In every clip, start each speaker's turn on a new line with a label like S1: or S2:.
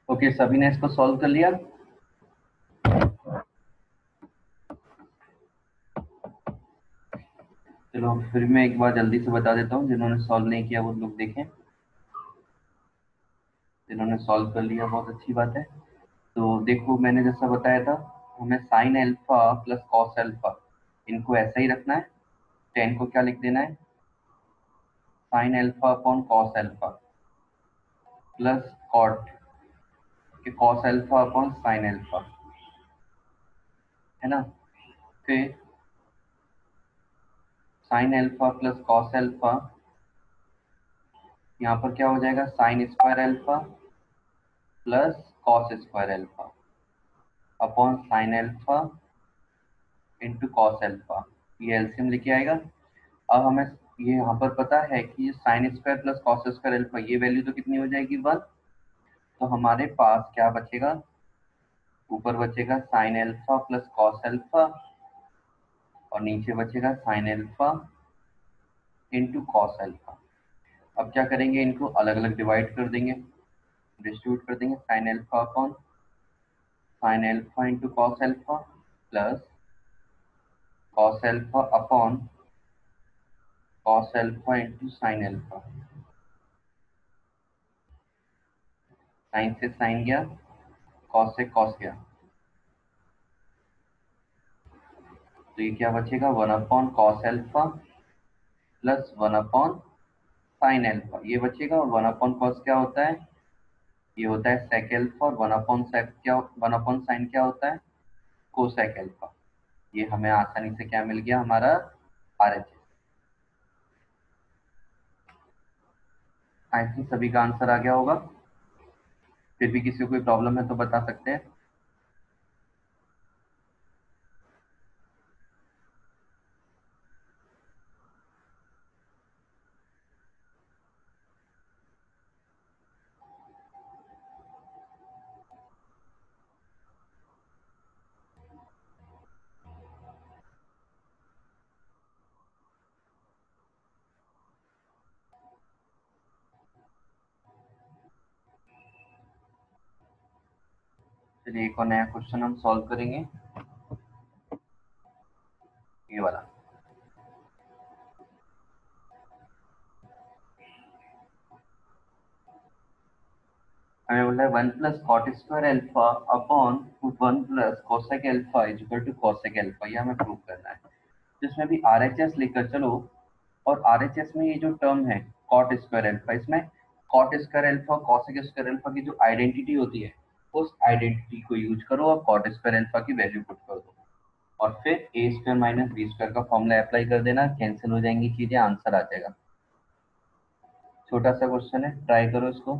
S1: Okay, सभी ने इसको सॉल्व कर लिया। चलो फिर मैं एक बार जल्दी से बता देता हूँ, जिन्होंने सॉल्व नहीं किया वो लोग देखें। जिन्होंने सॉल्व कर लिया बहुत अच्छी बात है। तो देखो, मैंने जैसा बताया था, हमें sine alpha plus cos alpha इनको ऐसा ही रखना है। टेन को क्या लिख देना है, sine alpha upon cos alpha plus cot के cos alpha upon sine alpha, है ना। फिर sine alpha plus cos alpha, यहाँ पर क्या हो जाएगा, sine square alpha plus cos square alpha upon sine alpha into cos alpha. ये एलसीएम लेके आएगा। अब हमें ये यहाँ पर पता है कि sine square plus cos square alpha, ये वैल्यू तो कितनी हो जाएगी, 1। तो हमारे पास क्या बचेगा, ऊपर बचेगा sine alpha plus cos alpha और नीचे बचेगा sine alpha into cos alpha. अब क्या करेंगे, इनको अलग अलग डिवाइड कर देंगे, डिस्ट्रीब्यूट कर देंगे। Sine alpha upon sine alpha into cos alpha plus cos alpha upon cos alpha into sine alpha. Sine से साइन गया, कॉस से कॉस गया, तो ये क्या बचेगा, 1 upon cos alpha plus 1 upon sine alpha ये बचेगा। और 1 अपॉन कॉस क्या होता है, ये होता है सेक एल्फा। और 1 अपॉन सेक क्या, 1 अपॉन साइन क्या होता है, कोसेक एल्फा। ये हमें आसानी से क्या मिल गया, हमारा आरएचएस। आई थिंक सभी का आंसर आ गया होगा। फिर भी किसी को कोई प्रॉब्लम है तो बता सकते हैं। चलिए एक और नया क्वेश्चन हम सॉल्व करेंगे, ये वाला। हमें बोला है 1 plus cot square alpha upon 1 plus cosec alpha is equal to cosec alpha, ये हमें प्रूव करना है। जिसमें भी आरएचएस लेकर चलो, और आरएचएस में ये जो टर्म है कॉट स्क्वायर एल्फा, इसमें cot square alpha cosec square alpha की जो आइडेंटिटी होती है, उस आइडेंटिटी को यूज करो और कॉट स्क्वायर एल्फा की वैल्यू पुट कर दो, और फिर A square minus B square का फॉर्मूला अप्लाई कर देना, कैंसिल हो जाएंगी चीजें, आंसर आ जाएगा। छोटा सा क्वेश्चन है, ट्राई करो इसको।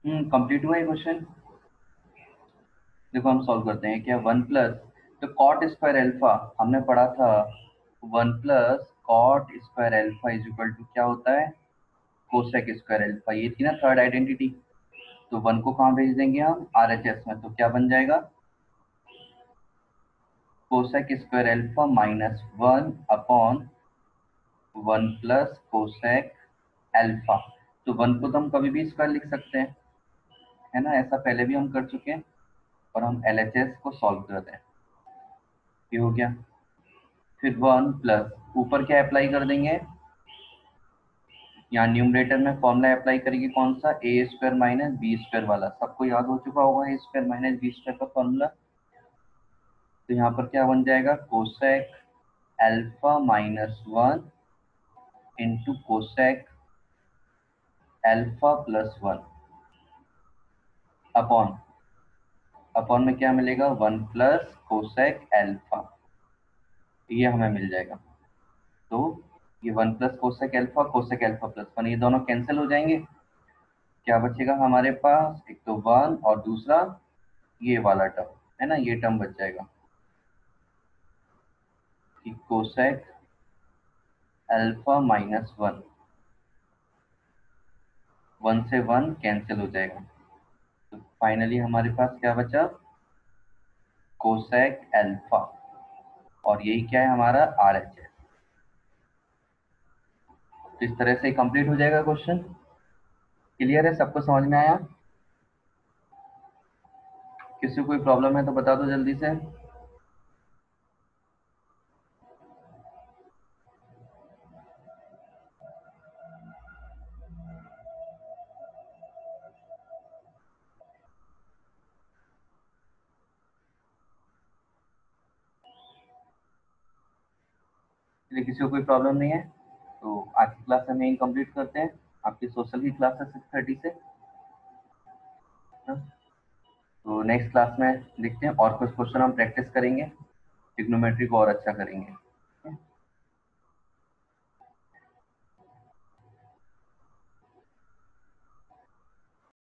S1: कंप्लीट हुआ है क्वेश्चन। देखो हम सॉल्व करते हैं क्या। वन प्लस, तो कॉट स्क्वायर एल्फा हमने पढ़ा था, one plus cot square alpha is equal to क्या होता है, कोसेक स्क्वायर एल्फा। ये थी ना थर्ड आइडेंटिटी। तो वन को कहाँ भेज देंगे हम, आरएचएस में, तो क्या बन जाएगा, cosec square alpha minus one upon one plus cosec alpha. तो वन को तो हम कभी भी स्क्वायर लिख सकते हैं, है ना, ऐसा पहले भी हम कर चुके हैं। और हम एलएचएस को सॉल्व करते हैं, ये हो गया। फिर वन प्लस ऊपर क्या अप्लाई कर देंगे, यहाँ न्यूमरेटर में फॉर्मूला अप्लाई करेंगे कौन सा, A square minus B square वाला। सबको याद हो चुका होगा A square minus B square का फॉर्मूला। तो यहाँ पर क्या बन जाएगा, cosec alpha minus one into cosec alpha plus one upon, upon में क्या मिलेगा, वन प्लस कोसेक एल्फा, ये हमें मिल जाएगा। तो ये one plus cosec alpha plus one, ये दोनों कैंसिल हो जाएंगे। क्या बचेगा हमारे पास, एक तो वन और दूसरा ये वाला टर्म, है ना, ये टर्म बच जाएगा कि cosec alpha minus one, one से वन कैंसिल हो जाएगा। तो फाइनली हमारे पास क्या बचा, कोसेक एल्फा, और यही क्या है हमारा आर एच है। तो इस तरह से कंप्लीट हो जाएगा क्वेश्चन। क्लियर है, सबको समझ में आया। किसी को कोई प्रॉब्लम है तो बता दो जल्दी से। चलिए, किसी को कोई प्रॉब्लम नहीं है तो आज की क्लास हम यही कंप्लीट करते हैं। आपकी सोशल की क्लास है 6:30 से, हाँ? तो नेक्स्ट क्लास में देखते हैं और कुछ क्वेश्चन हम प्रैक्टिस करेंगे, ट्रिग्नोमेट्री को और अच्छा करेंगे।